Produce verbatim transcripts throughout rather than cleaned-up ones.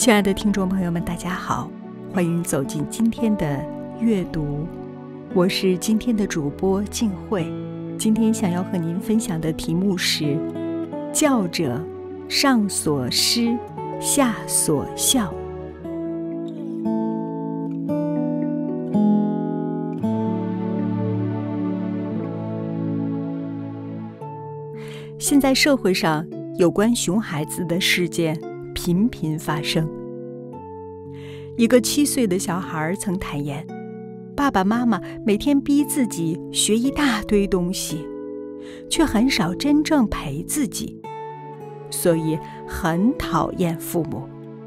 亲爱的听众朋友们，大家好，欢迎走进今天的阅读，我是今天的主播静慧。今天想要和您分享的题目是教者上所施，下所效。现在社会上有关熊孩子的事件频频发生。一个七岁的小孩曾坦言，爸爸妈妈每天逼自己学一大堆东西，却很少真正陪自己，所以很讨厌父母。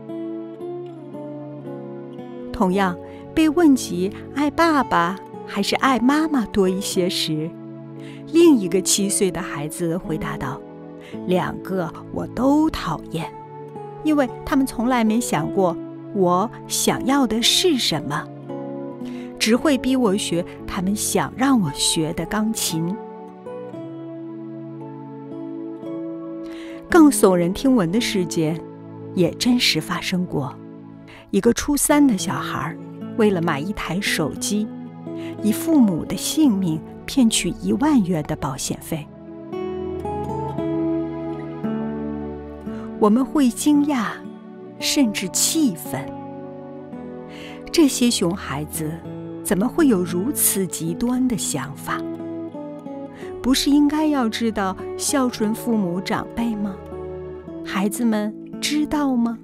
同样，被问及爱爸爸还是爱妈妈多一些时，另一个七岁的孩子回答道，两个我都讨厌，因为他们从来没想过我想要的是什么，只会逼我学他们想让我学的钢琴。更耸人听闻的事件也真实发生过，一个初三的小孩为了买一台手机，以父母的性命骗取一万元的保险费。我们会惊讶，甚至气愤，这些熊孩子怎么会有如此极端的想法？不是应该要知道孝顺父母长辈吗？孩子们知道吗？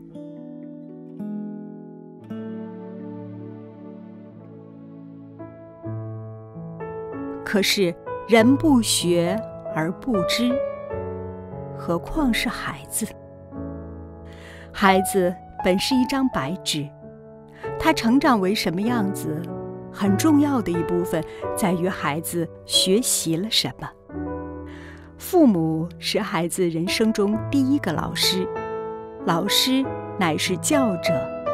可是人不学而不知，何况是孩子？孩子本是一张白纸，他成长为什么样子，很重要的一部分在于孩子学习了什么。父母是孩子人生中第一个老师，老师乃是教者。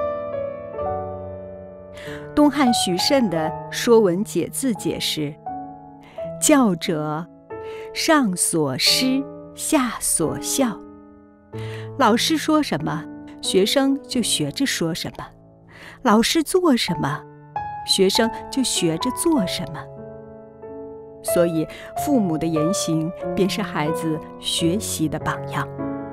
东汉许慎的《说文解字》解释，教者上所施，下所效。老师说什么，学生就学着说什么；老师做什么，学生就学着做什么。所以，父母的言行便是孩子学习的榜样。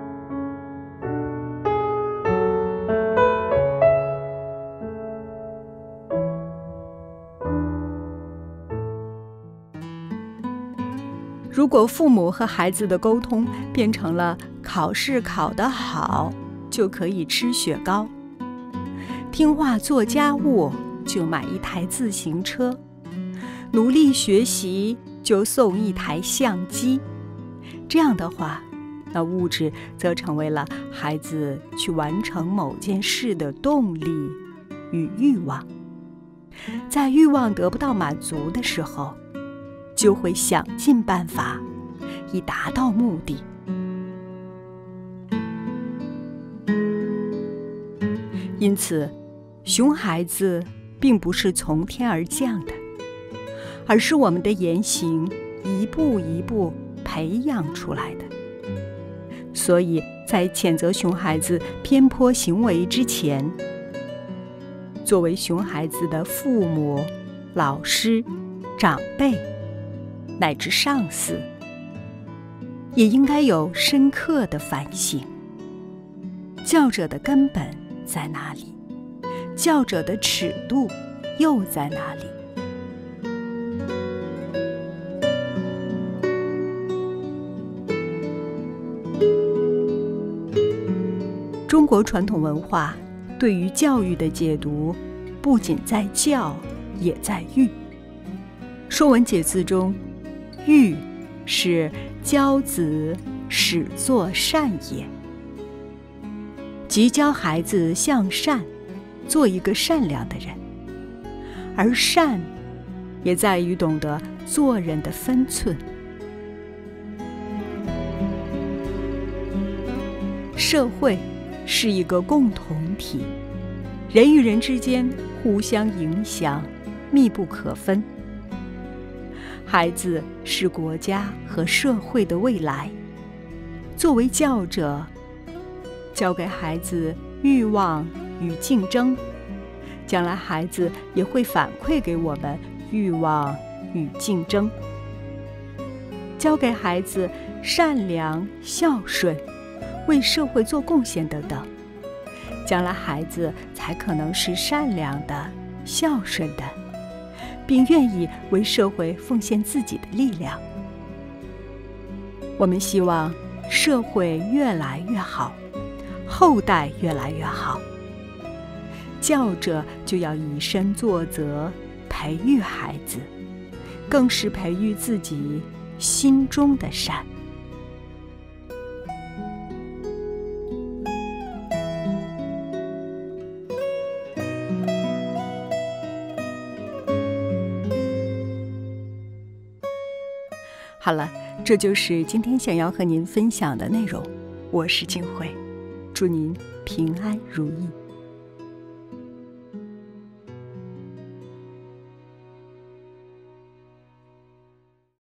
如果父母和孩子的沟通变成了考试考得好就可以吃雪糕，听话做家务就买一台自行车，努力学习就送一台相机，这样的话，那物质则成为了孩子去完成某件事的动力与欲望。在欲望得不到满足的时候，就会想尽办法以达到目的。因此，熊孩子并不是从天而降的，而是我们的言行一步一步培养出来的。所以在谴责熊孩子偏颇行为之前，作为熊孩子的父母、老师、长辈乃至上司，也应该有深刻的反省。教者的根本在哪里？教者的尺度又在哪里？中国传统文化对于教育的解读，不仅在教，也在育。《说文解字》中，育是教子始作善也，即教孩子向善，做一个善良的人。而善也在于懂得做人的分寸。社会是一个共同体，人与人之间互相影响，密不可分。孩子是国家和社会的未来，作为教者，教给孩子欲望与竞争，将来孩子也会反馈给我们欲望与竞争。教给孩子善良、孝顺、为社会做贡献等等，将来孩子才可能是善良的、孝顺的，并愿意为社会奉献自己的力量。我们希望社会越来越好，后代越来越好。教者就要以身作则，培育孩子，更是培育自己心中的善。好了，这就是今天想要和您分享的内容。我是静慧，祝您平安如意。